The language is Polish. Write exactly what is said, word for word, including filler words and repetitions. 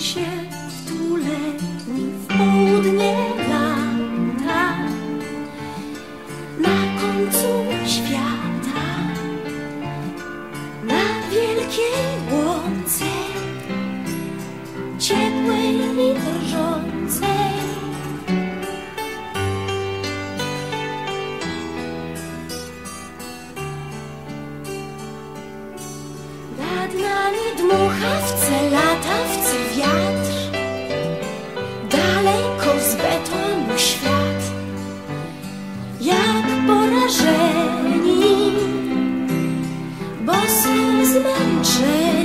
się w tuleni w południe lata, na końcu świata, na wielkiej łące, ciepłej i drżącej. Nad nami dmuchawce, latawce wiatr, daleko z betonu świat, jak porażeni, bo są zmęczeni.